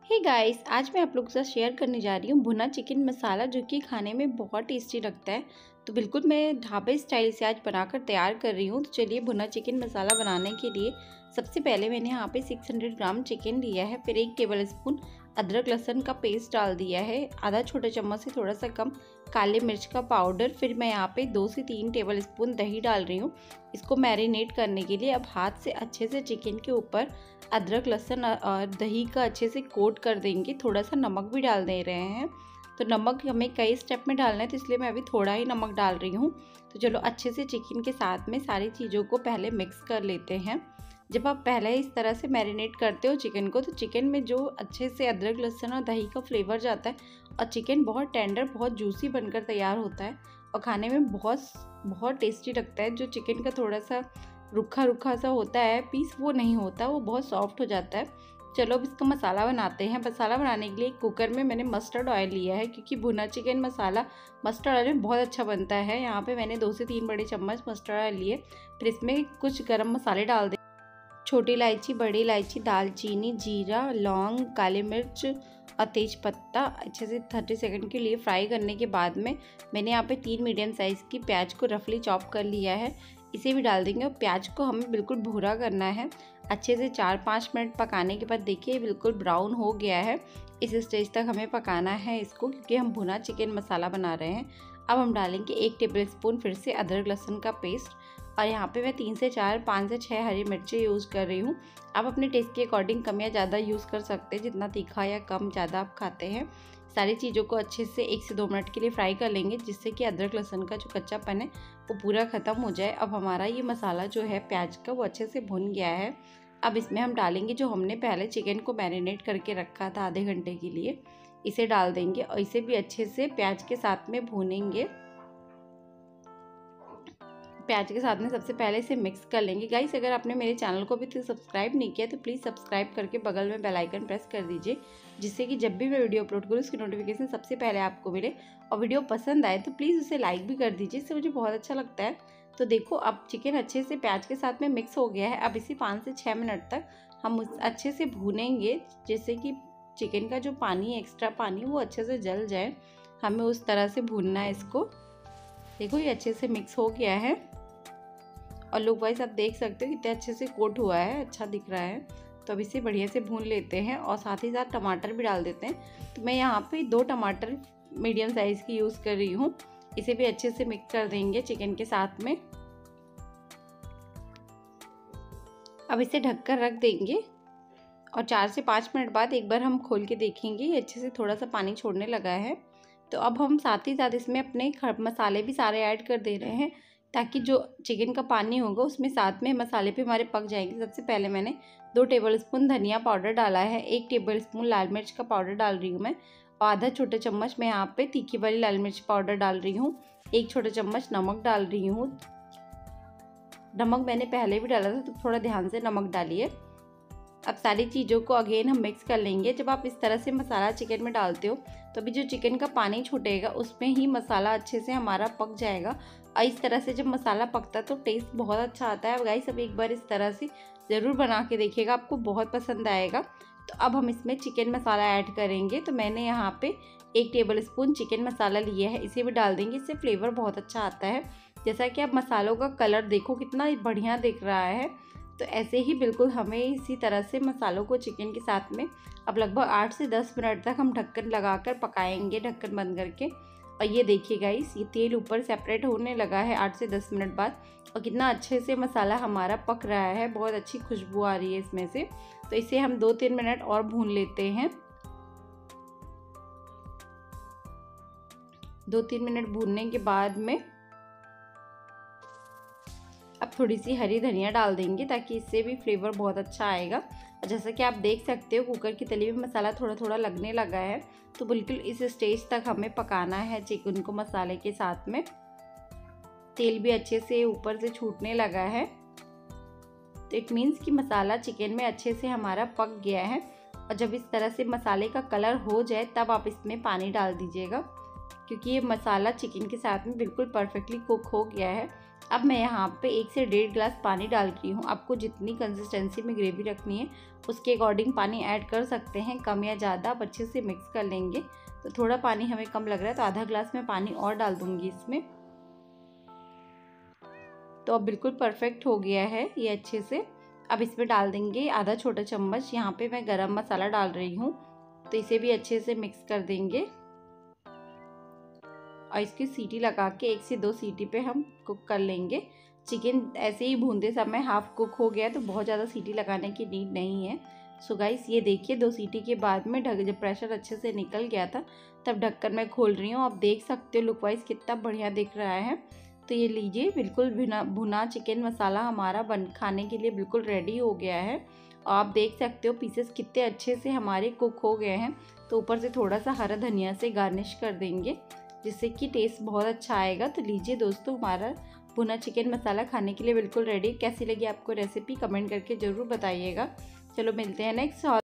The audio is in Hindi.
हे गाइस, आज मैं आप लोगों के साथ शेयर करने जा रही हूँ भुना चिकन मसाला, जो कि खाने में बहुत टेस्टी लगता है। तो बिल्कुल मैं ढाबे स्टाइल से आज बनाकर तैयार कर रही हूँ। तो चलिए, भुना चिकन मसाला बनाने के लिए सबसे पहले मैंने यहाँ पे 600 ग्राम चिकन लिया है। फिर 1 टेबल स्पून अदरक लहसुन का पेस्ट डाल दिया है, आधा छोटा चम्मच से थोड़ा सा कम काले मिर्च का पाउडर। फिर मैं यहाँ पे 2 से 3 टेबल स्पून दही डाल रही हूँ इसको मैरिनेट करने के लिए। अब हाथ से अच्छे से चिकन के ऊपर अदरक लहसुन और दही का अच्छे से कोट कर देंगे। थोड़ा सा नमक भी डाल दे रहे हैं। तो नमक हमें कई स्टेप में डालना है, तो इसलिए मैं अभी थोड़ा ही नमक डाल रही हूँ। तो चलो, अच्छे से चिकन के साथ में सारी चीज़ों को पहले मिक्स कर लेते हैं। जब आप पहले इस तरह से मैरिनेट करते हो चिकन को, तो चिकन में जो अच्छे से अदरक लहसुन और दही का फ्लेवर जाता है और चिकन बहुत टेंडर, बहुत जूसी बनकर तैयार होता है और खाने में बहुत टेस्टी लगता है। जो चिकन का थोड़ा सा रूखा रूखा सा होता है पीस, वो नहीं होता, वो बहुत सॉफ्ट हो जाता है। चलो, अब इसका मसाला बनाते हैं। मसाला बनाने के लिए कुकर में मैंने मस्टर्ड ऑयल लिया है, क्योंकि भुना चिकन मसाला मस्टर्ड ऑयल में बहुत अच्छा बनता है। यहाँ पे मैंने 2 से 3 बड़े चम्मच मस्टर्ड ऑयल लिए। फिर इसमें कुछ गरम मसाले डाल दें, छोटी इलायची, बड़ी इलायची, दालचीनी, जीरा, लौंग, काली मिर्च और तेज पत्ता। अच्छे से 30 सेकंड के लिए फ्राई करने के बाद में मैंने यहाँ पे 3 मीडियम साइज़ की प्याज को रफली चॉप कर लिया है, इसे भी डाल देंगे। और प्याज को हमें बिल्कुल भूरा करना है। अच्छे से 4-5 मिनट पकाने के बाद देखिए बिल्कुल ब्राउन हो गया है। इस स्टेज तक हमें पकाना है इसको, क्योंकि हम भुना चिकन मसाला बना रहे हैं। अब हम डालेंगे 1 टेबल स्पून फिर से अदरक लहसुन का पेस्ट, और यहाँ पे मैं 3 से 4, 5 से 6 हरी मिर्चें यूज़ कर रही हूँ। आप अपने टेस्ट के अकॉर्डिंग कम या ज़्यादा यूज़ कर सकते हैं, जितना तीखा या कम ज़्यादा आप खाते हैं। सारी चीज़ों को अच्छे से 1 से 2 मिनट के लिए फ्राई कर लेंगे, जिससे कि अदरक लहसुन का जो कच्चापन है वो पूरा ख़त्म हो जाए। अब हमारा ये मसाला जो है प्याज का, वो अच्छे से भुन गया है। अब इसमें हम डालेंगे जो हमने पहले चिकन को मैरिनेट करके रखा था आधे घंटे के लिए, इसे डाल देंगे और इसे भी अच्छे से प्याज के साथ में भूनेंगे। प्याज के साथ में सबसे पहले इसे मिक्स कर लेंगे। गाइस, अगर आपने मेरे चैनल को अभी तक सब्सक्राइब नहीं किया तो प्लीज़ सब्सक्राइब करके बगल में बेल आइकन प्रेस कर दीजिए, जिससे कि जब भी मैं वीडियो अपलोड करूँ उसकी नोटिफिकेशन सबसे पहले आपको मिले। और वीडियो पसंद आए तो प्लीज़ उसे लाइक भी कर दीजिए, इससे मुझे बहुत अच्छा लगता है। तो देखो, अब चिकन अच्छे से प्याज के साथ में मिक्स हो गया है। अब इसी 5 से 6 मिनट तक हम अच्छे से भूनेंगे, जिससे कि चिकन का जो पानी है, एक्स्ट्रा पानी, वो अच्छे से जल जाए। हमें उस तरह से भूनना है इसको। देखो, ये अच्छे से मिक्स हो गया है और लोग वाइस आप देख सकते हो कितने अच्छे से कोट हुआ है, अच्छा दिख रहा है। तो अब इसे बढ़िया से भून लेते हैं और साथ ही साथ टमाटर भी डाल देते हैं। तो मैं यहाँ पे 2 टमाटर मीडियम साइज़ की यूज़ कर रही हूँ। इसे भी अच्छे से मिक्स कर देंगे चिकन के साथ में। अब इसे ढककर रख देंगे और 4 से 5 मिनट बाद एक बार हम खोल के देखेंगे, ये अच्छे से थोड़ा सा पानी छोड़ने लगा है। तो अब हम साथ ही साथ इसमें अपने मसाले भी सारे ऐड कर दे रहे हैं, ताकि जो चिकन का पानी होगा उसमें साथ में मसाले भी हमारे पक जाएंगे। सबसे पहले मैंने 2 टेबल स्पून धनिया पाउडर डाला है, 1 टेबल स्पून लाल मिर्च का पाउडर डाल रही हूँ मैं, और आधा छोटा चम्मच मैं यहाँ पे तीखी वाली लाल मिर्च पाउडर डाल रही हूँ। 1 छोटा चम्मच नमक डाल रही हूँ। नमक मैंने पहले भी डाला था, तो थोड़ा ध्यान से नमक डालिए। अब सारी चीज़ों को अगेन हम मिक्स कर लेंगे। जब आप इस तरह से मसाला चिकन में डालते हो तो अभी जो चिकन का पानी छूटेगा उसमें ही मसाला अच्छे से हमारा पक जाएगा। और इस तरह से जब मसाला पकता है तो टेस्ट बहुत अच्छा आता है। गाइस, अब एक बार इस तरह से ज़रूर बना के देखिएगा, आपको बहुत पसंद आएगा। तो अब हम इसमें चिकन मसाला ऐड करेंगे। तो मैंने यहाँ पे 1 टेबल स्पून चिकन मसाला लिया है, इसे भी डाल देंगे। इससे फ्लेवर बहुत अच्छा आता है। जैसा कि आप मसालों का कलर देखो कितना बढ़िया दिख रहा है। तो ऐसे ही बिल्कुल हमें इसी तरह से मसालों को चिकन के साथ में अब लगभग 8 से 10 मिनट तक हम ढक्कन लगाकर पकाएंगे, ढक्कन बंद करके। और ये देखिए गाइस, ये तेल ऊपर सेपरेट होने लगा है 8 से 10 मिनट बाद, और कितना अच्छे से मसाला हमारा पक रहा है, बहुत अच्छी खुशबू आ रही है इसमें से। तो इसे हम 2-3 मिनट और भून लेते हैं। 2-3 मिनट भूनने के बाद में अब थोड़ी सी हरी धनिया डाल देंगे, ताकि इससे भी फ्लेवर बहुत अच्छा आएगा। और जैसा कि आप देख सकते हो, कुकर की तली में मसाला थोड़ा थोड़ा लगने लगा है। तो बिल्कुल इस स्टेज तक हमें पकाना है चिकन को मसाले के साथ में। तेल भी अच्छे से ऊपर से छूटने लगा है, तो इट मीन्स कि मसाला चिकन में अच्छे से हमारा पक गया है। और जब इस तरह से मसाले का कलर हो जाए तब आप इसमें पानी डाल दीजिएगा, क्योंकि ये मसाला चिकन के साथ में बिल्कुल परफेक्टली कुक हो गया है। अब मैं यहाँ पे 1 से 1.5 गिलास पानी डाल रही हूँ। आपको जितनी कंसिस्टेंसी में ग्रेवी रखनी है उसके अकॉर्डिंग पानी ऐड कर सकते हैं, कम या ज़्यादा। आप अच्छे से मिक्स कर लेंगे। तो थोड़ा पानी हमें कम लग रहा है तो आधा गिलास में पानी और डाल दूँगी इसमें। तो अब बिल्कुल परफेक्ट हो गया है ये अच्छे से। अब इसमें डाल देंगे आधा छोटा चम्मच, यहाँ पे मैं गरम मसाला डाल रही हूँ। तो इसे भी अच्छे से मिक्स कर देंगे और इसकी सीटी लगा के 1 से 2 सीटी पे हम कुक कर लेंगे। चिकन ऐसे ही भूनते समय हाफ कुक हो गया तो बहुत ज़्यादा सीटी लगाने की नीड नहीं है। सो गाइस ये देखिए 2 सीटी के बाद में जब प्रेशर अच्छे से निकल गया था तब ढक्कन मैं खोल रही हूँ। आप देख सकते हो लुक वाइज कितना बढ़िया दिख रहा है। तो ये लीजिए बिल्कुल भुना चिकन मसाला हमारा खाने के लिए बिल्कुल रेडी हो गया है। और आप देख सकते हो पीसेस कितने अच्छे से हमारे कुक हो गए हैं। तो ऊपर से थोड़ा सा हरा धनिया से गार्निश कर देंगे जिससे कि टेस्ट बहुत अच्छा आएगा। तो लीजिए दोस्तों हमारा भुना चिकन मसाला खाने के लिए बिल्कुल रेडी। कैसी लगी आपको रेसिपी कमेंट करके ज़रूर बताइएगा। चलो मिलते हैं नेक्स्ट